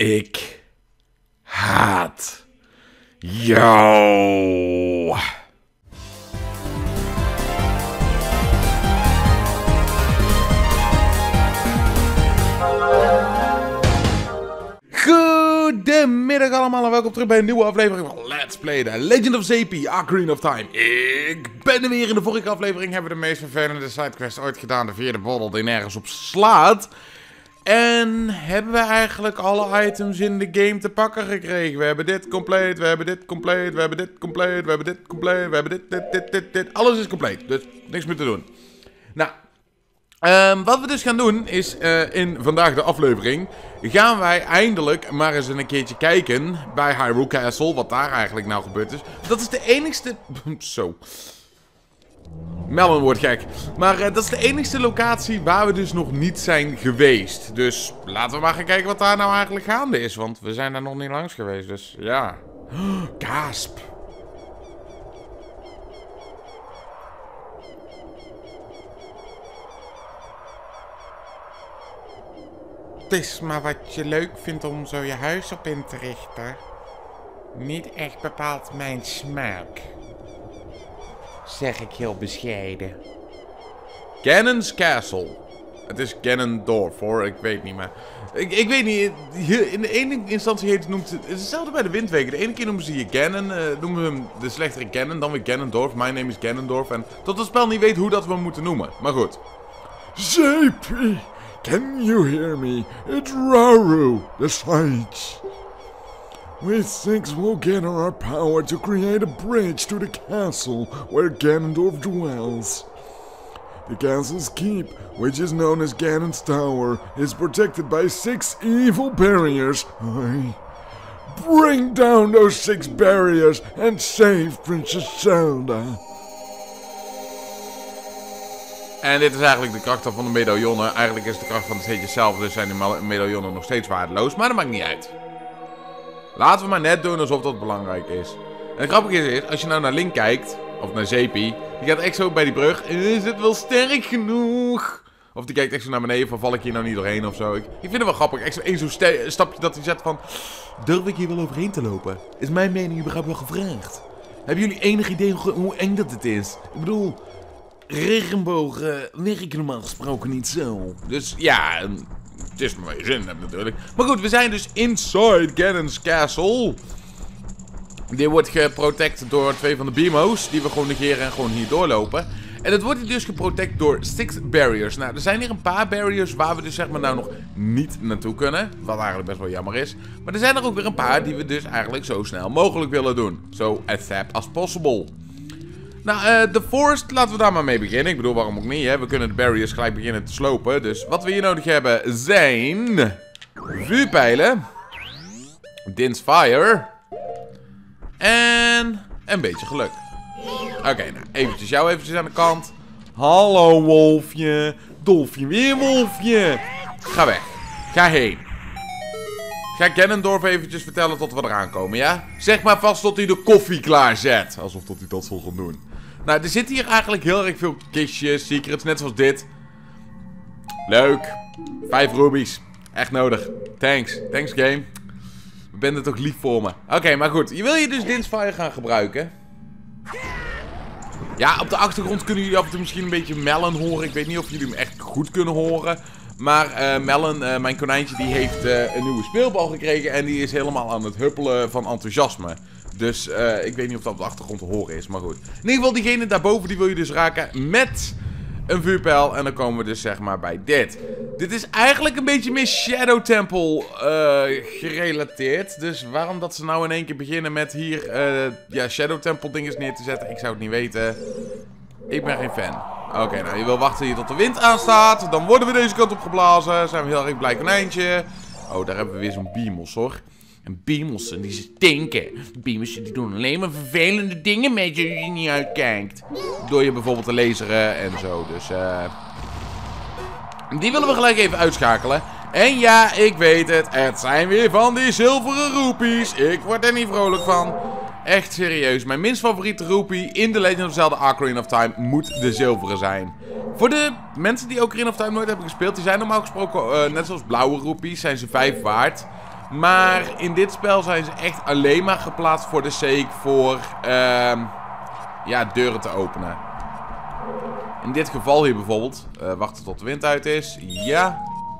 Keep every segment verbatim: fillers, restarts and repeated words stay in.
Ik haat jou. Goedemiddag allemaal en welkom terug bij een nieuwe aflevering van Let's Play The Legend of Zepi, Ocarina of Time. Ik ben er weer. In de vorige aflevering hebben we de meest vervelende sidequest ooit gedaan. De vierde boddel die nergens op slaat. En hebben we eigenlijk alle items in de game te pakken gekregen. We hebben dit compleet, we hebben dit compleet, we hebben dit compleet, we hebben dit compleet, we hebben dit, dit, dit, dit, dit. Alles is compleet, dus niks meer te doen. Nou, um, wat we dus gaan doen is uh, in vandaag de aflevering gaan wij eindelijk maar eens een keertje kijken bij Hyrule Castle, wat daar eigenlijk nou gebeurd is. Dat is de enigste... Zo... Melon wordt gek. Maar uh, dat is de enigste locatie waar we dus nog niet zijn geweest. Dus laten we maar gaan kijken wat daar nou eigenlijk gaande is. Want we zijn daar nog niet langs geweest. Dus ja. Oh, gasp. Het is maar wat je leuk vindt om zo je huis op in te richten. Niet echt bepaald mijn smaak. Zeg ik heel bescheiden. Ganon's Castle. Het is Ganondorf hoor, ik weet niet meer. Ik, ik weet niet, in de ene instantie heet, noemt het, het is hetzelfde bij de Windwegen. De ene keer noemen ze je Ganon, uh, noemen we hem de slechtere Ganon, dan weer Ganondorf. My name is Ganondorf en tot het spel niet weet hoe dat we hem moeten noemen. Maar goed. Zepi, can you hear me? It's Rauru, the Sage. We think we'll gather our power to create a bridge to the castle where Ganondorf dwells. The castle's keep, which is known as Ganon's Tower, is protected by six evil barriers. Aye. Bring down those six barriers and save Princess Zelda. En dit is eigenlijk de kracht van de medaillonnen. Eigenlijk is de kracht van het steentje zelf, dus zijn de medaillonnen nog steeds waardeloos, maar dat maakt niet uit. Laten we maar net doen alsof dat belangrijk is. En het grappige is, als je nou naar Link kijkt, of naar Zepi, die gaat echt zo bij die brug. Is het wel sterk genoeg? Of die kijkt echt zo naar beneden van, val ik hier nou niet doorheen of zo. Ik, ik vind het wel grappig, echt zo één zo'n stapje dat hij zet van, durf ik hier wel overheen te lopen? Is mijn mening überhaupt wel gevraagd? Hebben jullie enig idee hoe, hoe eng dat het is? Ik bedoel, regenbogen werken normaal gesproken niet zo. Dus ja... Het is maar waar je zin hebt natuurlijk. Maar goed, we zijn dus inside Ganon's Castle. Dit wordt geprotect door twee van de Beamo's. Die we gewoon negeren en gewoon hier doorlopen. En het wordt hier dus geprotect door six barriers. Nou, er zijn hier een paar barriers waar we dus zeg maar nou nog niet naartoe kunnen. Wat eigenlijk best wel jammer is. Maar er zijn er ook weer een paar die we dus eigenlijk zo snel mogelijk willen doen. So accept as possible. Nou, uh, de Forest, laten we daar maar mee beginnen. Ik bedoel, waarom ook niet, hè? We kunnen de barriers gelijk beginnen te slopen. Dus wat we hier nodig hebben zijn... vuurpijlen. Din's Fire. En... een beetje geluk. Oké, okay, nou, eventjes jou eventjes aan de kant. Hallo, wolfje. Dolfje, weer wolfje. Ga weg. Ga heen. Ga Ganondorf eventjes vertellen tot we eraan komen, ja? Zeg maar vast tot hij de koffie klaarzet. Alsof tot hij dat zal gaan doen. Nou, er zitten hier eigenlijk heel erg veel kistjes, secrets, net zoals dit. Leuk. Vijf rubies. Echt nodig. Thanks. Thanks, game. We bent er toch lief voor me. Oké, okay, maar goed. Je wil je dus Din's Fire gaan gebruiken. Ja, op de achtergrond kunnen jullie af en toe misschien een beetje Melon horen. Ik weet niet of jullie hem echt goed kunnen horen. Maar uh, Melon, uh, mijn konijntje, die heeft uh, een nieuwe speelbal gekregen. En die is helemaal aan het huppelen van enthousiasme. Dus uh, ik weet niet of dat op de achtergrond te horen is. Maar goed. In ieder geval, diegene daarboven, die wil je dus raken met een vuurpijl. En dan komen we dus zeg maar bij dit. Dit is eigenlijk een beetje meer Shadow Temple uh, gerelateerd. Dus waarom dat ze nou in één keer beginnen met hier uh, ja, Shadow Temple dinges neer te zetten, ik zou het niet weten. Ik ben geen fan. Oké, okay, nou je wil wachten hier tot de wind aanstaat. Dan worden we deze kant op geblazen. Zijn we heel erg blij konijntje. Oh, daar hebben we weer zo'n Beamos hoor. En Beamos, en die stinken. Beamos die doen alleen maar vervelende dingen met je als je niet uitkijkt. Door je bijvoorbeeld te laseren en zo. Dus eh... Uh... die willen we gelijk even uitschakelen. En ja, ik weet het. Het zijn weer van die zilveren roepies. Ik word er niet vrolijk van. Echt serieus. Mijn minst favoriete roepie in The Legend of Zelda Ocarina of Time moet de zilveren zijn. Voor de mensen die Ocarina of Time nooit hebben gespeeld, die zijn normaal gesproken, uh, net zoals blauwe roepies, zijn ze vijf waard. Maar in dit spel zijn ze echt alleen maar geplaatst voor de sake voor uh, ja, deuren te openen. In dit geval hier bijvoorbeeld. Uh, wachten tot de wind uit is. Ja.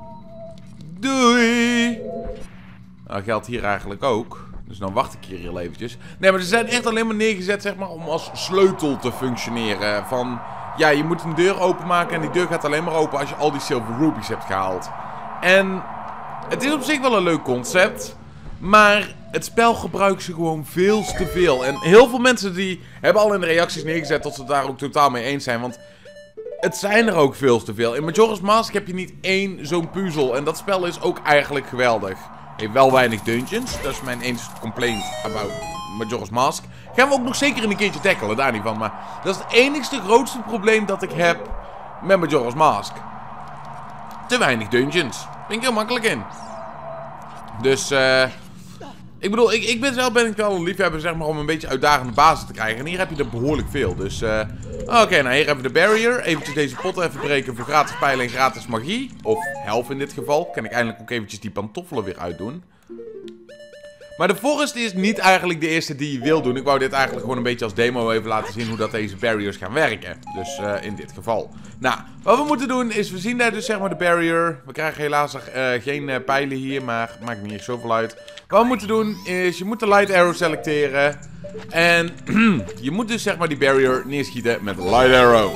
Doei. Dat geldt hier eigenlijk ook. Dus dan wacht ik hier heel eventjes. Nee, maar ze zijn echt alleen maar neergezet, zeg maar, om als sleutel te functioneren. Van, ja, je moet een deur openmaken en die deur gaat alleen maar open als je al die silver rubies hebt gehaald. En het is op zich wel een leuk concept. Maar het spel gebruikt ze gewoon veel te veel. En heel veel mensen die hebben al in de reacties neergezet dat ze het daar ook totaal mee eens zijn. Want het zijn er ook veel te veel. In Majora's Mask heb je niet één zo'n puzzel. En dat spel is ook eigenlijk geweldig. Heeft wel weinig dungeons. Dat is mijn enige complaint about Majora's Mask. Gaan we ook nog zeker een keertje tackelen, daar niet van. Maar dat is het enigste grootste probleem dat ik heb met Majora's Mask. Te weinig dungeons. Ben ik heel makkelijk in. Dus, eh... Uh, ik bedoel, ik, ik ben zelf ben ik wel een liefhebber, zeg maar, om een beetje uitdagende bazen te krijgen. En hier heb je er behoorlijk veel. Dus, eh... Uh, Oké, okay, nou hier hebben we de barrier. Eventjes deze pot even breken voor gratis pijlen en gratis magie. Of health in dit geval. Kan ik eindelijk ook eventjes die pantoffelen weer uitdoen. Maar de forest is niet eigenlijk de eerste die je wil doen. Ik wou dit eigenlijk gewoon een beetje als demo even laten zien hoe dat deze barriers gaan werken. Dus uh, in dit geval. Nou, wat we moeten doen is, we zien daar dus zeg maar de barrier. We krijgen helaas uh, geen uh, pijlen hier, maar maakt niet echt zoveel uit. Wat we moeten doen is, je moet de light arrow selecteren. En je moet dus zeg maar die barrier neerschieten met light arrow.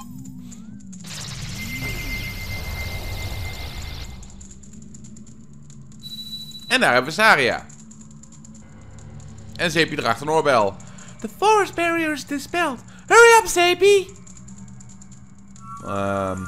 En daar hebben we Saria. En Zeepie draagt een oorbel. The forest barrier is dispelled. Hurry up, Zeepie! Um,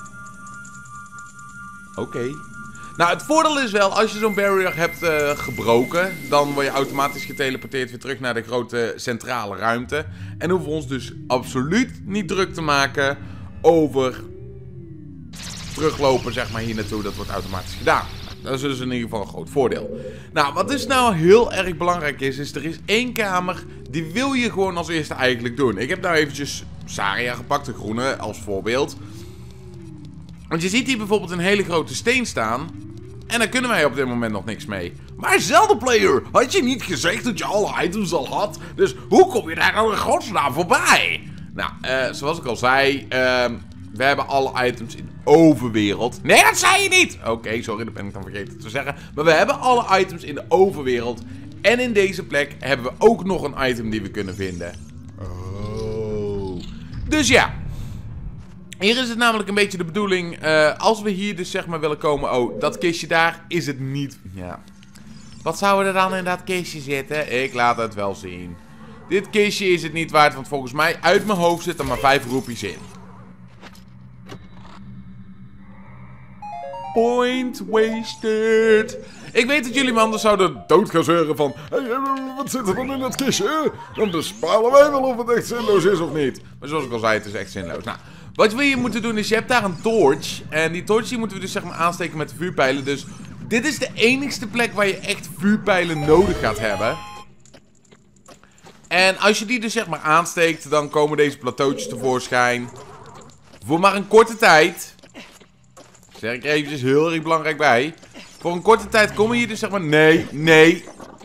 Oké. Okay. Nou, het voordeel is wel, als je zo'n barrier hebt uh, gebroken, dan word je automatisch geteleporteerd weer terug naar de grote centrale ruimte. En hoeven we ons dus absoluut niet druk te maken over teruglopen, zeg maar, hier naartoe. Dat wordt automatisch gedaan. Dat is dus in ieder geval een groot voordeel. Nou, wat dus nou heel erg belangrijk is, is er is één kamer, die wil je gewoon als eerste eigenlijk doen. Ik heb nou eventjes Saria gepakt, de groene, als voorbeeld. Want je ziet hier bijvoorbeeld een hele grote steen staan. En daar kunnen wij op dit moment nog niks mee. Maar Zelda Player, had je niet gezegd dat je alle items al had? Dus hoe kom je daar nou in godsnaam voorbij? Nou, uh, zoals ik al zei, uh, we hebben alle items in de overwereld. Nee, dat zei je niet! Oké, okay, sorry, dat ben ik dan vergeten te zeggen. Maar we hebben alle items in de overwereld. En in deze plek hebben we ook nog een item die we kunnen vinden. Oh. Dus ja. Hier is het namelijk een beetje de bedoeling, uh, als we hier dus zeg maar willen komen, oh, dat kistje daar is het niet. Ja. Wat zou er dan in dat kistje zitten? Ik laat het wel zien. Dit kistje is het niet waard, want volgens mij uit mijn hoofd zit er maar vijf roepies in. Point wasted. Ik weet dat jullie me anders zouden dood gaan zeuren van, hey, wat zit er dan in dat kistje? Dan bepalen wij wel of het echt zinloos is of niet. Maar zoals ik al zei, het is echt zinloos. Nou. Wat we hier moeten doen is, je hebt daar een torch. En die torch die moeten we dus zeg maar aansteken met de vuurpijlen. Dus dit is de enigste plek waar je echt vuurpijlen nodig gaat hebben. En als je die dus zeg maar aansteekt, dan komen deze plateautjes tevoorschijn. Voor maar een korte tijd. Zeg ik er eventjes heel erg belangrijk bij. Voor een korte tijd komen hier dus zeg maar... Nee, nee.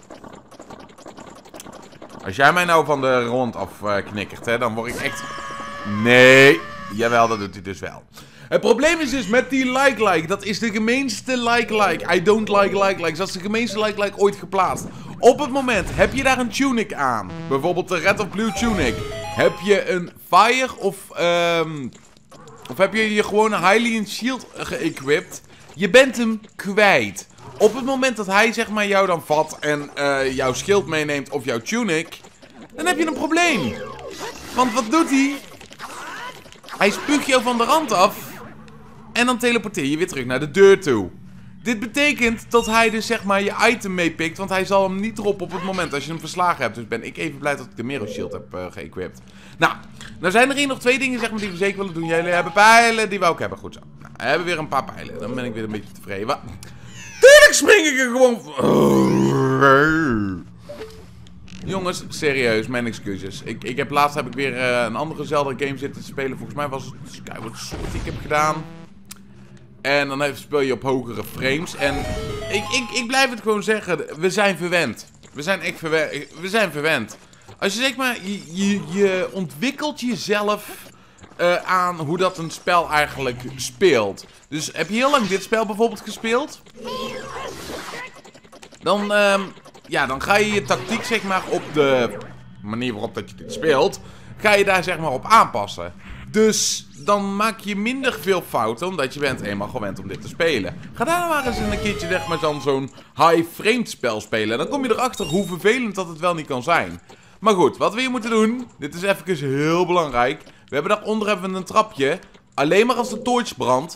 Als jij mij nou van de rond afknikkert, hè, dan word ik echt... Nee... Jawel, dat doet hij dus wel. Het probleem is dus met die like-like. Dat is de gemeenste like-like. I don't like like-likes. Dat is de gemeenste like-like ooit geplaatst. Op het moment heb je daar een tunic aan. Bijvoorbeeld de red of blue tunic. Heb je een fire of... Um, of heb je je gewoon een Hylian shield geëquipt. Je bent hem kwijt. Op het moment dat hij zeg maar jou dan vat en uh, jouw schild meeneemt of jouw tunic. Dan heb je een probleem. Want wat doet hij? Hij spuugt jou van de rand af. En dan teleporteer je weer terug naar de deur toe. Dit betekent dat hij dus zeg maar je item meepikt. Want hij zal hem niet droppen op het moment als je hem verslagen hebt. Dus ben ik even blij dat ik de Mero Shield heb uh, geëquipt. Nou, nou zijn er hier nog twee dingen zeg maar die we zeker willen doen. Jullie hebben pijlen, die wou ik hebben. Goed zo. Nou, we hebben weer een paar pijlen. Dan ben ik weer een beetje tevreden. Wat? Tuurlijk spring ik er gewoon... Oh. Jongens, serieus, mijn excuses. Ik, ik heb, laatst heb ik weer uh, een andere Zelda game zitten te spelen. Volgens mij was het Skyward Sword die ik heb gedaan. En dan even speel je op hogere frames. En Ik, ik, ik blijf het gewoon zeggen. We zijn verwend. We zijn echt verwend. We zijn verwend. Als je zeg maar, je, je, je ontwikkelt jezelf uh, aan hoe dat een spel eigenlijk speelt. Dus heb je heel lang dit spel bijvoorbeeld gespeeld? Dan, uh, ja, dan ga je je tactiek zeg maar op de manier waarop dat je dit speelt, ga je daar zeg maar op aanpassen. Dus dan maak je minder veel fouten, omdat je bent eenmaal gewend om dit te spelen. Ga daar maar eens een keertje zeg maar dan zo'n high-framed spel spelen. Dan kom je erachter hoe vervelend dat het wel niet kan zijn. Maar goed, wat we hier moeten doen, dit is even heel belangrijk. We hebben daaronder even een trapje. Alleen maar als de torch brandt.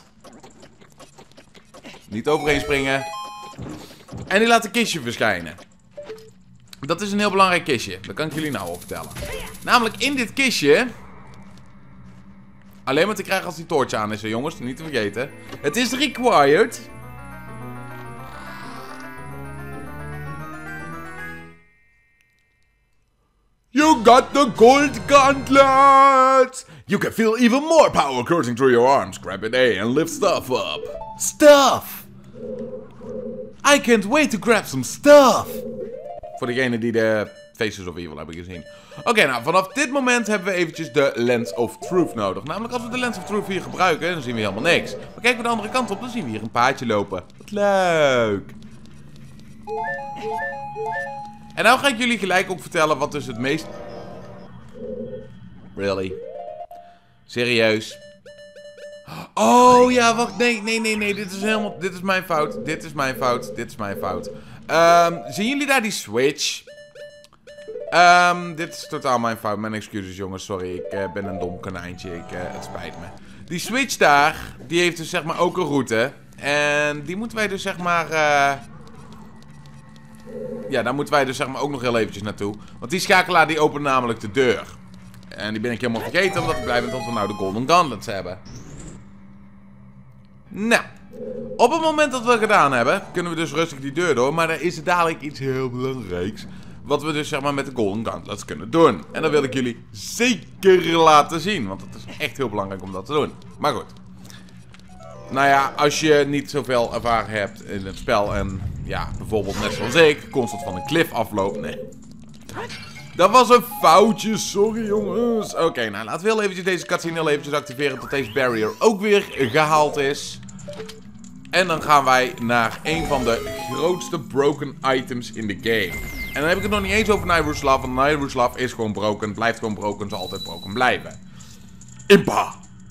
Niet overheen springen. En die laat een kistje verschijnen. Dat is een heel belangrijk kistje. Dat kan ik jullie nou al vertellen. Namelijk in dit kistje... Alleen maar te krijgen als die torch aan is, hè, jongens. Niet te vergeten. Het is required. You got the gold gauntlet! You can feel even more power coursing through your arms. Grab it A and lift stuff up. Stuff! I can't wait to grab some stuff! Voor degene die de Faces of Evil hebben gezien. Oké, okay, nou, vanaf dit moment hebben we eventjes de Lens of Truth nodig. Namelijk, als we de Lens of Truth hier gebruiken, dan zien we helemaal niks. Maar kijken we de andere kant op, dan zien we hier een paadje lopen. Wat leuk! En nou ga ik jullie gelijk ook vertellen wat dus het meest... Really? Serieus? Oh ja, wacht, nee, nee, nee, nee, dit is helemaal... Dit is mijn fout, dit is mijn fout, dit is mijn fout. Um, zien jullie daar die switch? Um, dit is totaal mijn fout, mijn excuses jongens, sorry, ik uh, ben een dom konijntje, ik, uh, het spijt me. Die switch daar, die heeft dus zeg maar ook een route. En die moeten wij dus zeg maar... Uh... Ja, daar moeten wij dus zeg maar ook nog heel eventjes naartoe. Want die schakelaar die opent namelijk de deur. En die ben ik helemaal vergeten, omdat ik blij ben dat we nou de Golden Gauntlets hebben. Nou, op het moment dat we het gedaan hebben, kunnen we dus rustig die deur door. Maar er is dadelijk iets heel belangrijks. Wat we dus zeg maar met de Golden Gauntlets kunnen doen. En dat wil ik jullie zeker laten zien. Want het is echt heel belangrijk om dat te doen. Maar goed. Nou ja, als je niet zoveel ervaring hebt in het spel. En ja, bijvoorbeeld net zoals ik, constant van een cliff afloopt. Nee. Dat was een foutje, sorry jongens. Oké, okay, nou laten we heel eventjes deze cutscene heel eventjes activeren tot deze barrier ook weer gehaald is. En dan gaan wij naar een van de grootste broken items in de game. En dan heb ik het nog niet eens over Nayruslav, want Nayruslav is gewoon broken, blijft gewoon broken, zal altijd broken blijven. Impa!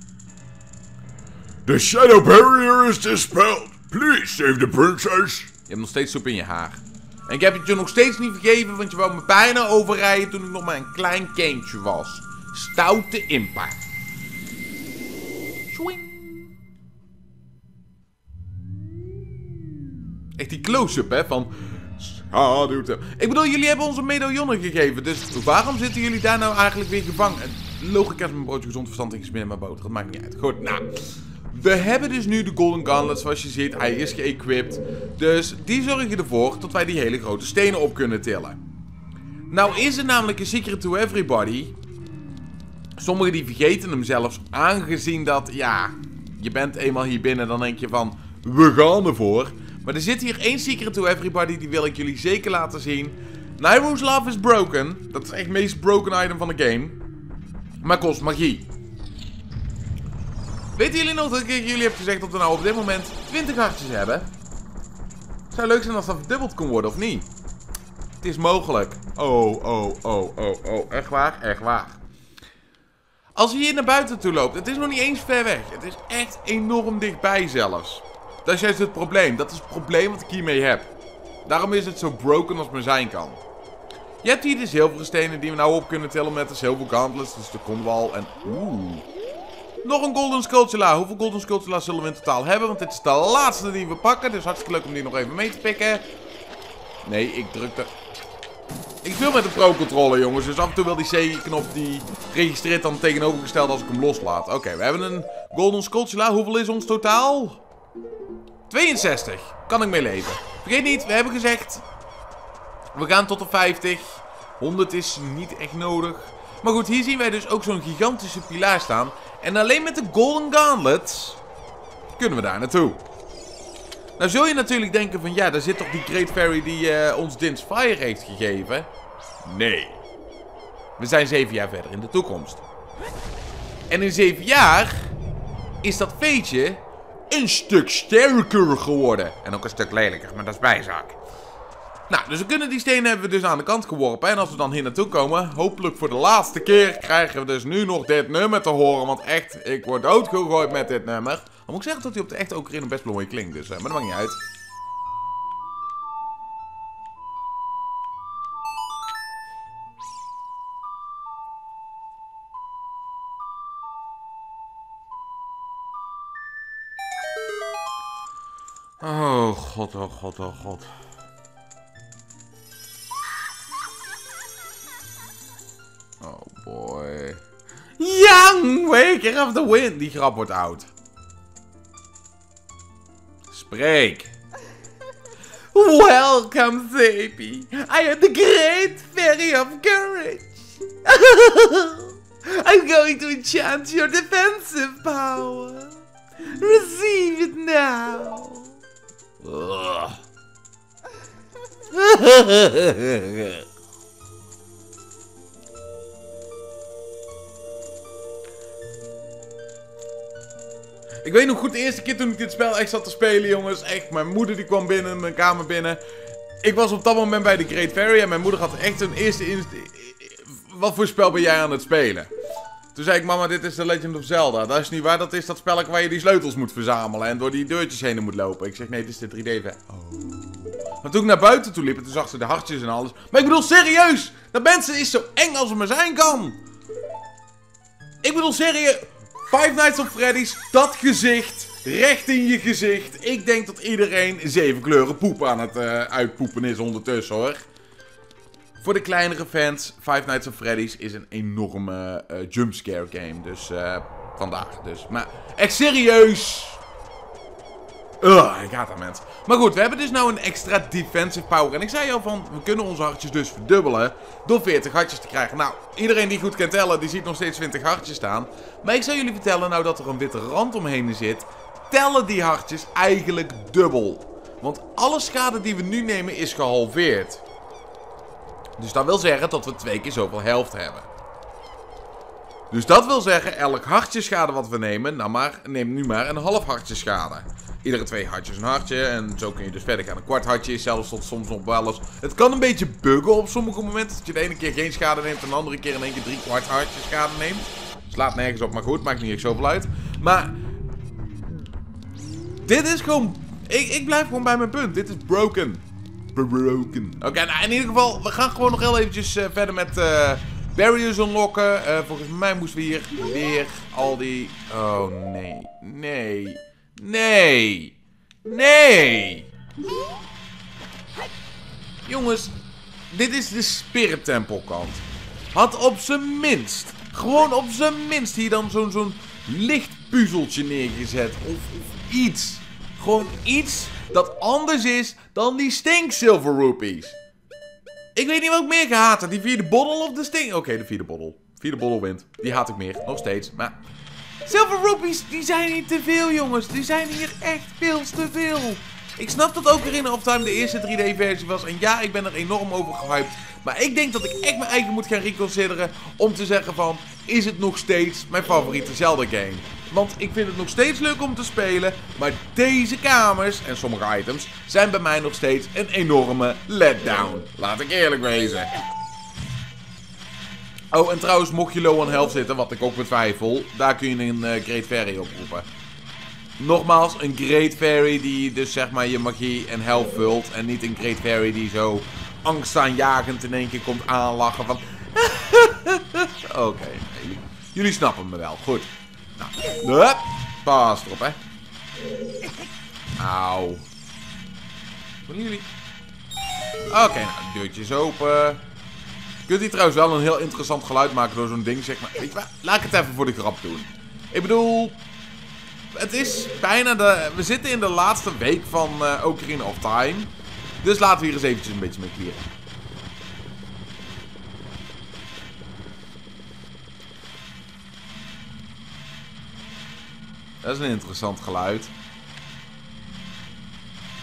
The shadow barrier is dispelled. Please save the princess. Je hebt nog steeds soep in je haar. En ik heb het je nog steeds niet vergeven, want je wou me bijna overrijden toen ik nog maar een klein kindje was. Stoute Impa. Swing. Echt die close-up, hè, van... Schaduwte. Ik bedoel, jullie hebben ons een medaillon gegeven, dus waarom zitten jullie daar nou eigenlijk weer gevangen? Logica is mijn broodje gezond verstand en gesmeerd met boter, dat maakt niet uit. Goed, nou... We hebben dus nu de Golden Gauntlet, zoals je ziet. Hij is geëquipt. Dus die zorgen ervoor dat wij die hele grote stenen op kunnen tillen. Nou is het namelijk een secret to everybody. Sommigen die vergeten hem zelfs. Aangezien dat, ja, je bent eenmaal hier binnen. Dan denk je van, we gaan ervoor. Maar er zit hier één secret to everybody. Die wil ik jullie zeker laten zien. Nayruslav is broken. Dat is echt het meest broken item van de game. Maar kost magie. Weten jullie nog dat ik jullie heb gezegd dat we nou op dit moment twintig hartjes hebben? Het zou leuk zijn als dat verdubbeld kon worden, of niet? Het is mogelijk. Oh, oh, oh, oh, oh. Echt waar? Echt waar. Als je hier naar buiten toe loopt, het is nog niet eens ver weg. Het is echt enorm dichtbij zelfs. Dat is juist het probleem. Dat is het probleem wat ik hiermee heb. Daarom is het zo broken als maar zijn kan. Je hebt hier de zilveren stenen die we nou op kunnen tillen met de Silver Gauntlets. Dus de konwal en... Oeh... Nog een Golden Skulltula. Hoeveel Golden Skulltula's zullen we in totaal hebben? Want dit is de laatste die we pakken. Dus hartstikke leuk om die nog even mee te pikken. Nee, ik drukte... Ik speel met een pro-controller, jongens. Dus af en toe wil die C-knop die registreert dan tegenovergesteld als ik hem loslaat. Oké, okay, we hebben een Golden Skulltula. Hoeveel is ons totaal? tweeënzestig. Kan ik mee leven. Vergeet niet, we hebben gezegd... We gaan tot de vijftig. honderd is niet echt nodig. Maar goed, hier zien wij dus ook zo'n gigantische pilaar staan. En alleen met de Golden Gauntlets kunnen we daar naartoe. Nou zul je natuurlijk denken van ja, daar zit toch die Great Fairy die uh, ons Din's Fire heeft gegeven? Nee. We zijn zeven jaar verder in de toekomst. En in zeven jaar is dat veetje een stuk sterker geworden. En ook een stuk lelijker, maar dat is bijzaak. Nou, dus we kunnen die stenen hebben we dus aan de kant geworpen. En als we dan hier naartoe komen, hopelijk voor de laatste keer, krijgen we dus nu nog dit nummer te horen. Want echt, ik word doodgegooid met dit nummer. Dan moet ik zeggen dat hij op de echte Ocarina best wel mooi klinkt. Dus, uh, maar dat maakt niet uit. Oh god, oh god, oh god. Oh boy. Young Waker of the Wind. Die grap wordt oud. Spreek. Welcome, Zeepy. I am the Great Fairy of Courage. I'm going to enchant your defensive power. Receive it now. Ugh. Ik weet nog goed, de eerste keer toen ik dit spel echt zat te spelen, jongens. Echt, mijn moeder die kwam binnen, mijn kamer binnen. Ik was op dat moment bij de Great Fairy en mijn moeder had echt een eerste inst... Wat voor spel ben jij aan het spelen? Toen zei ik, mama, dit is The Legend of Zelda. Dat is niet waar, dat is dat spelletje waar je die sleutels moet verzamelen en door die deurtjes heen moet lopen. Ik zeg, nee, dit is de drie D. Oh. Maar toen ik naar buiten toe liep, toen zag ze de hartjes en alles. Maar ik bedoel, serieus, dat mensen is zo eng als het maar zijn kan. Ik bedoel, serieus, Five Nights at Freddy's, dat gezicht, recht in je gezicht. Ik denk dat iedereen zeven kleuren poep aan het uh, uitpoepen is ondertussen, hoor. Voor de kleinere fans, Five Nights at Freddy's is een enorme uh, jumpscare game. Dus uh, vandaag dus. Maar echt serieus. Ugh, ik haat dat mensen. Maar goed, we hebben dus nou een extra defensive power. En ik zei al van, we kunnen onze hartjes dus verdubbelen door veertig hartjes te krijgen. Nou, iedereen die goed kan tellen, die ziet nog steeds twintig hartjes staan. Maar ik zal jullie vertellen nou dat er een witte rand omheen zit. Tellen die hartjes eigenlijk dubbel. Want alle schade die we nu nemen is gehalveerd. Dus dat wil zeggen dat we twee keer zoveel helft hebben. Dus dat wil zeggen, elk hartje schade wat we nemen, nou maar, neem nu maar een half hartje schade. Iedere twee hartjes een hartje en zo kun je dus verder gaan. Een kwart hartje is zelfs tot soms nog wel eens. Het kan een beetje buggen op sommige momenten. Dat je de ene keer geen schade neemt en de andere keer in één keer drie kwart hartje schade neemt. Slaat nergens op, maar goed, maakt niet echt zoveel uit. Maar dit is gewoon, ik, ik blijf gewoon bij mijn punt. Dit is broken. Broken. Oké, okay, nou in ieder geval, we gaan gewoon nog heel eventjes uh, verder met uh, barriers unlocken. Uh, volgens mij moesten we hier weer al die... Oh, nee. Nee. Nee. Nee. Jongens, dit is de Spirit Temple kant. Had op zijn minst, gewoon op zijn minst hier dan zo'n zo'n licht puzzeltje neergezet. Of, of iets. Gewoon iets dat anders is dan die stink silver rupees. Ik weet niet wat ik meer gehaat heb. Die vierde bottle of de stink... Oké, okay, de vierde bottle. Vierde bottle wint. Die haat ik meer. Nog steeds. Maar silver rupees, die zijn niet te veel, jongens. Die zijn hier echt veel te veel. Ik snap dat Ocarina of Time de eerste drie D versie was. En ja, ik ben er enorm over gehyped. Maar ik denk dat ik echt mijn eigen moet gaan reconsideren. Om te zeggen van, is het nog steeds mijn favoriete Zelda game? Want ik vind het nog steeds leuk om te spelen. Maar deze kamers en sommige items zijn bij mij nog steeds een enorme letdown. Laat ik eerlijk wezen. Oh, en trouwens, mocht je low on health zitten, wat ik ook betwijfel, daar kun je een uh, Great Fairy oproepen. Nogmaals, een Great Fairy die dus zeg maar je magie en health vult. En niet een Great Fairy die zo angstaanjagend in één keer komt aanlachen van... Oké, okay, jullie, jullie snappen me wel. Goed. Nou, hup, pas erop, hè. Auw. Wat jullie? Oké, okay, nou, de deurtje is open. Je kunt hier trouwens wel een heel interessant geluid maken door zo'n ding, zeg maar. Weet je wat? Laat ik het even voor de grap doen. Ik bedoel... Het is bijna de... We zitten in de laatste week van uh, Ocarina of Time. Dus laten we hier eens eventjes een beetje mee clearen. Dat is een interessant geluid.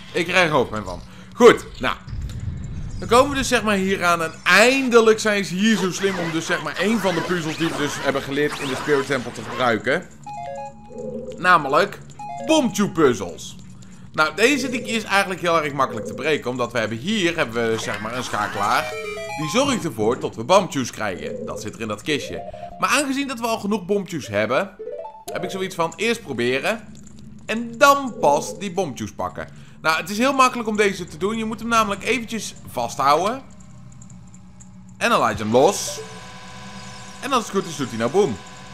Ik krijg er hoofdpijn van. Goed, nou. Dan komen we dus zeg maar hier aan. En eindelijk zijn ze hier zo slim om dus zeg maar één van de puzzels die we dus hebben geleerd in de Spirit Temple te gebruiken. Namelijk Bombtube puzzels. Nou, deze die is eigenlijk heel erg makkelijk te breken. Omdat we hebben hier hebben we zeg maar een schakelaar. Die zorgt ervoor dat we bombtubes krijgen. Dat zit er in dat kistje. Maar aangezien dat we al genoeg bombtubes hebben, heb ik zoiets van eerst proberen. En dan pas die bombtubes pakken. Nou, het is heel makkelijk om deze te doen. Je moet hem namelijk eventjes vasthouden. En dan laat je hem los. En als het goed is, doet hij nou boom.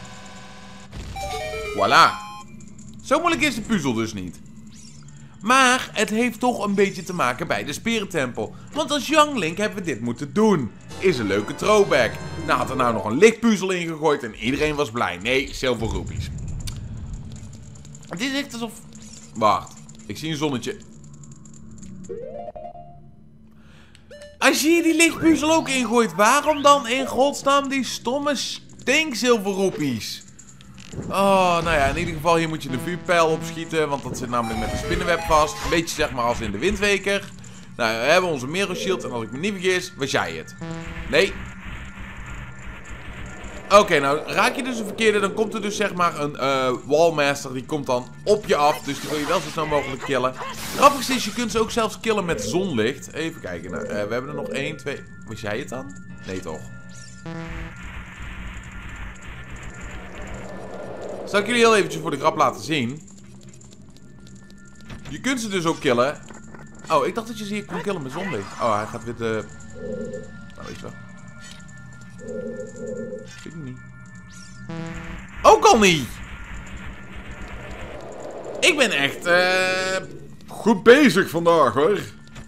Voilà. Zo moeilijk is de puzzel dus niet. Maar het heeft toch een beetje te maken bij de Spirit Temple. Want als Young Link hebben we dit moeten doen. Is een leuke throwback. Nou had er nou nog een lichtpuzzel ingegooid en iedereen was blij. Nee, Silver Rupees. Het is echt alsof... Wacht, ik zie een zonnetje. Als je hier die lichtpuzzel ook ingooit, waarom dan in godsnaam die stomme stink Silver Rupees? Oh, nou ja, in ieder geval hier moet je de vuurpijl opschieten, want dat zit namelijk met een spinnenweb vast. Een beetje zeg maar als in de Windweker. Nou, we hebben onze Mero Shield en als ik me niet vergis, was jij het. Nee. Oké, okay, nou raak je dus een verkeerde, dan komt er dus zeg maar een uh, Wallmaster, die komt dan op je af. Dus die wil je wel zo snel mogelijk killen. Grappig is, je kunt ze ook zelfs killen met zonlicht. Even kijken, nou, uh, we hebben er nog één, twee... Was jij het dan? Nee toch? Zal ik jullie heel eventjes voor de grap laten zien. Je kunt ze dus ook killen. Oh, ik dacht dat je ze hier kon killen met zonlicht. Oh, hij gaat weer de... Nou, weet je wel. Weet ik niet. Ook al niet! Ik ben echt, eh... Uh... goed bezig vandaag, hoor.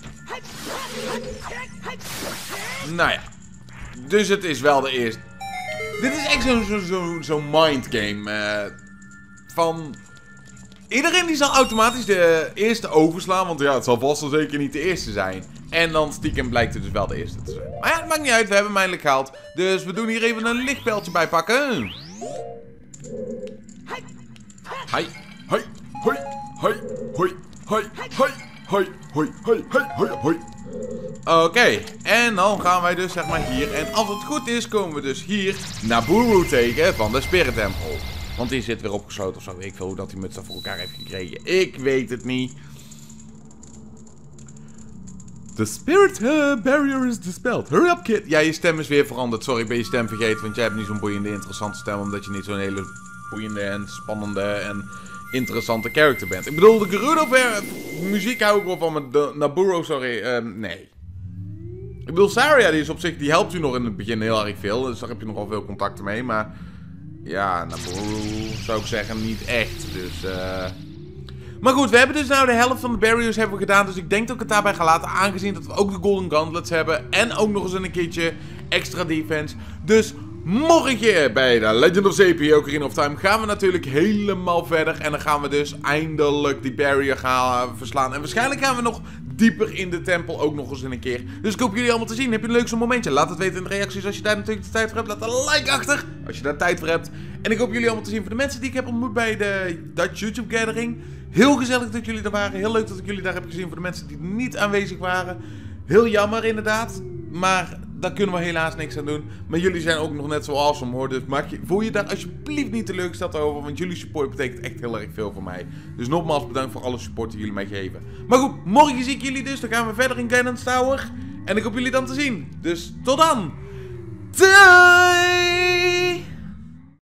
Nou ja. Dus het is wel de eerste... Dit is echt zo'n zo, zo, zo mindgame. Uh, van... Iedereen die zal automatisch de eerste overslaan. Want ja, het zal vast wel zeker niet de eerste zijn. En dan stiekem blijkt het dus wel de eerste te zijn. Maar ja, het maakt niet uit. We hebben hem eindelijk gehaald. Dus we doen hier even een lichtpijltje bij pakken. Hi. Hoi. Hoi. Hoi. Hoi. Hoi. Hoi. Hoi. Hoi. Hoi. Hoi. Hoi. Oké, okay. En dan gaan wij dus zeg maar hier. En als het goed is, komen we dus hier Nabooru tegen van de Spirit Temple. Want die zit weer opgesloten of zo. Weet ik veel hoe dat die muts dat voor elkaar heeft gekregen. Ik weet het niet. The Spirit uh, Barrier is dispelled. Hurry up, kid. Ja, je stem is weer veranderd. Sorry, ik ben je stem vergeten. Want jij hebt niet zo'n boeiende, interessante stem. Omdat je niet zo'n hele boeiende en spannende en interessante character bent. Ik bedoel, de Gerudo muziek hou ik wel van. Maar de Nabooru, sorry. Uh, nee. Ik bedoel, Saria, die is op zich, die helpt u nog in het begin heel erg veel. Dus daar heb je nogal veel contacten mee. Maar ja, Nabooru zou ik zeggen niet echt. Dus uh... Maar goed, we hebben dus nou de helft van de barriers hebben we gedaan. Dus ik denk dat ik het daarbij ga laten. Aangezien dat we ook de Golden Gauntlets hebben. En ook nog eens een keertje extra defense. Dus morgen bij de Legend of Zeepie, Ocarina of Time, gaan we natuurlijk helemaal verder. En dan gaan we dus eindelijk die barrier gaan verslaan. En waarschijnlijk gaan we nog dieper in de tempel ook nog eens een keer. Dus ik hoop jullie allemaal te zien. Heb je een leuk zo'n momentje? Laat het weten in de reacties als je daar natuurlijk de tijd voor hebt. Laat een like achter als je daar tijd voor hebt. En ik hoop jullie allemaal te zien. Voor de mensen die ik heb ontmoet bij de Dutch YouTube Gathering. Heel gezellig dat jullie er waren. Heel leuk dat ik jullie daar heb gezien. Voor de mensen die niet aanwezig waren. Heel jammer inderdaad. Maar daar kunnen we helaas niks aan doen. Maar jullie zijn ook nog net zo awesome hoor. Dus maak je, voel je daar alsjeblieft niet teleurgesteld over. Want jullie support betekent echt heel erg veel voor mij. Dus nogmaals bedankt voor alle support die jullie mij geven. Maar goed, morgen zie ik jullie dus. Dan gaan we verder in Ganon's Tower. En ik hoop jullie dan te zien. Dus tot dan. Doei!